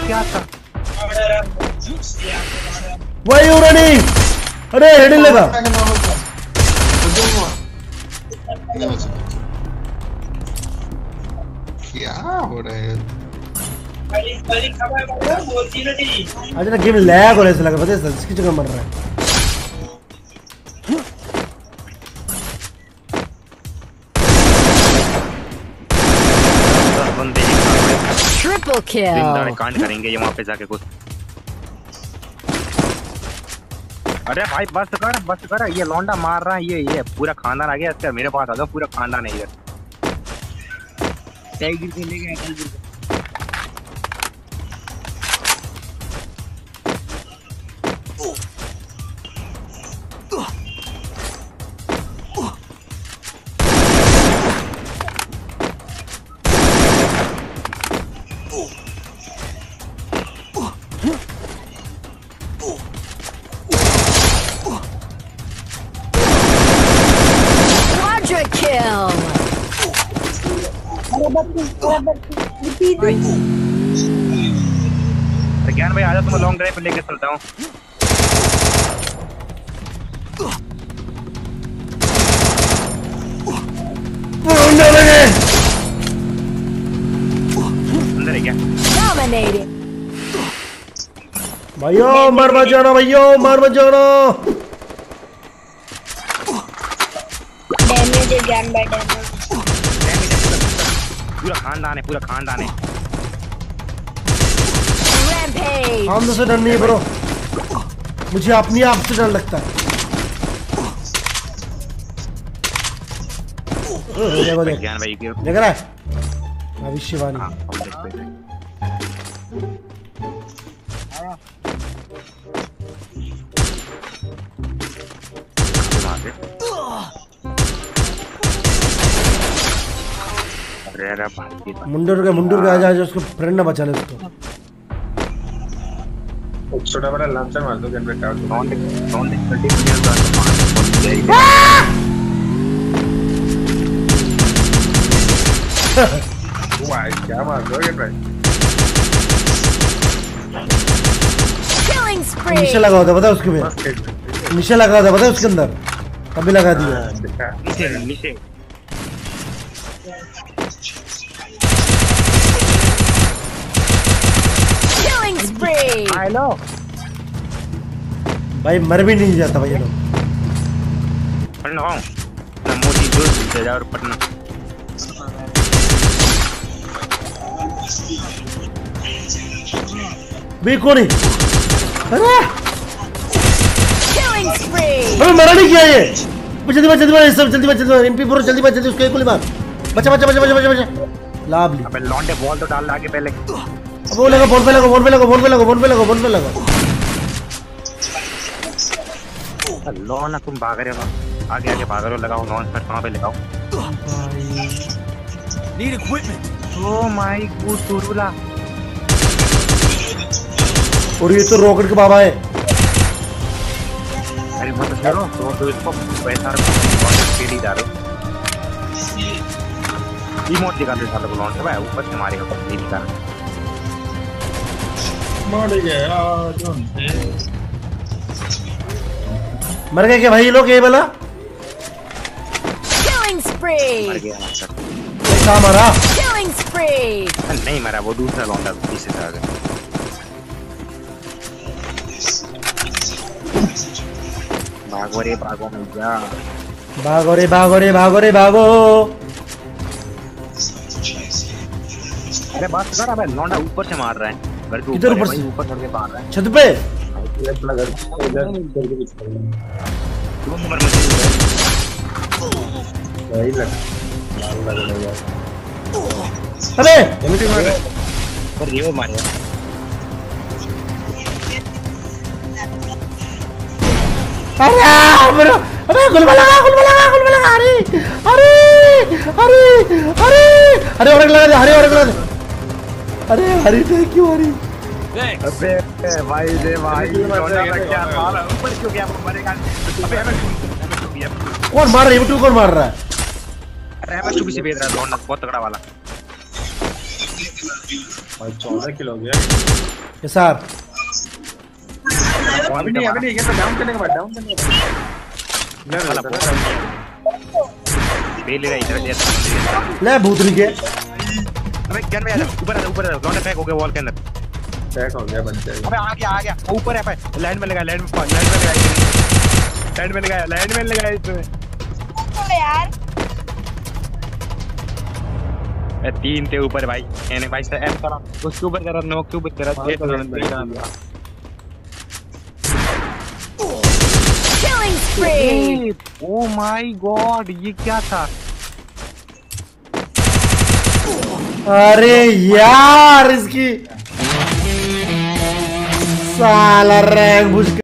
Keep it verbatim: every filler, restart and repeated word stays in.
क्या था Why are you running? अरे हेडिंग लगा। क्या हो रहा है? आज ना गेम लैग हो रहा है, ऐसा लगा पता है इसकी जगह मर रहा है। Triple kill. कांड करेंगे ये वहाँ पे जाके कुछ। अरे भाई बस कर बस कर, ये लौंडा मार रहा है, ये ये पूरा खानदान आ गया इसका मेरे पास आ जाओ, पूरा खानदान है इधर। टाइगर को ले गया कल। ज्ञान भाई आजा, तुम लॉन्ग ड्राइव पे लेके चलता हूँ। अंदर है क्या? भाइयों मर मत जाना, भाइयों मर मत जाना। डैमेज है ज्ञान भाई, डैमेज पूरा खानदान है, पूरा खानदान है। हम से डर नहीं है ब्रो, मुझे अपनी आप से डर लगता है। देखो देख ज्ञान भाई की देख रहा है भविष्यवाणी। मुंडूर का मुंडूर का आजा, उसको फ्रेंड ना बचा ले उसको। छोटा बड़ा लंचर मार दो, गन पे काट दो। नॉन नॉन थर्टी मिलियन का वाह क्या मार दो गन पे। Killing spree. नीचे लगा होता पता है उसके में, नीचे लगा होता पता है उसके अंदर, तभी लगा दिया। नीचे नीचे Killing spree. हेलो भाई मर भी नहीं जाता भाई ये लोग। पढ़ना हूँ ना, मोटी जोर से जा और पढ़ना। बे कौन है? अरे Killing spree. अबे मरा नहीं किया ये। जल्दी बात जल्दी बात सब जल्दी बात जल्दी बात, एमपी प्रो जल्दी बात जल्दी, उसको एक गोली मार। बचा बचा बचा बचा बचा बचा लाभ ली। अबे लौंडे बॉल तो डाल आगे पहले। अब वो लगा, फोन पे लगा, फोन पे लगा, फोन पे लगा, फोन पे लगा, फोन पे लगा। लो ना तुम भाग रहे हो, आगे आगे भाग रहे हो, लगाओ नॉन स्टॉप कहाँ पे लगाओ। Need equipment. Oh my god सुरुला, और ये तो रॉकेट के बाबा है। अरे मत करो तो तो इसको पैसा खेली जा रहे हो। इमोट दिखा दे साले को लॉन्च भाई, ऊपर से मारेगा नहीं दिखा रहा। मर गया जोन से। मर गए क्या भाई ये लोग? ये वाला Killing spree. मर गया मतलब कहाँ मरा? Killing spree. नहीं मरा, वो दूसरा लौंडा पीछे से आ गया। भागो रे भागो भैया, भागो रे भागो रे भागो रे भागो। अरे बात कर, अबे लौंडा ऊपर से मार रहा है, घर के इधर ऊपर ऊपर है, से? ऊपर चढ़ के मार रहा है छत पे अपना घर इधर इधर के पीछे दो नंबर में। वही लग लाल लग रहा है। अबे एमटी मार पर ये मारे अरे ब्रो, अबे गुलबा लगा, गुलबा लगा, गुलबा लगा। अरे अरे अरे अरे अरे और लगा दे, अरे और लगा दे। अरे हरी थैंक यू हरी। अबे भाई दे भाई, लौंडा का क्या मारा, ऊपर क्यों गया, मरेगा। अबे हमें कौन मार रहा है? तू कौन मार रहा है? अरे हमें चुपी से भेज रहा है लौंडा, बहुत तगड़ा वाला। और चौदह किलो हो गया। ये सर अभी नहीं अभी नहीं ये तो डाउन करने के बाद डाउन करने के बाद ले वाला ले बहुत बे ले रहा इधर इधर ले भूतनी के अबे गन में आ जा ऊपर आ जा ऊपर आ जा लौंडा पैक हो गया वॉल के अंदर पैक हो गया बनते हैं। अबे आ गया आ गया ऊपर है भाई लैंड में लगा लैंड में लैंड में लगा लैंड में लगा लैंड में लगा इसमें यार ए तीन थे ऊपर भाई एने भाई से एम करा उसके ऊपर करा नॉक के ऊपर करा ये तो Killing spree. Oh my god ये क्या था अरे यार इसकी साला रैंक बुझ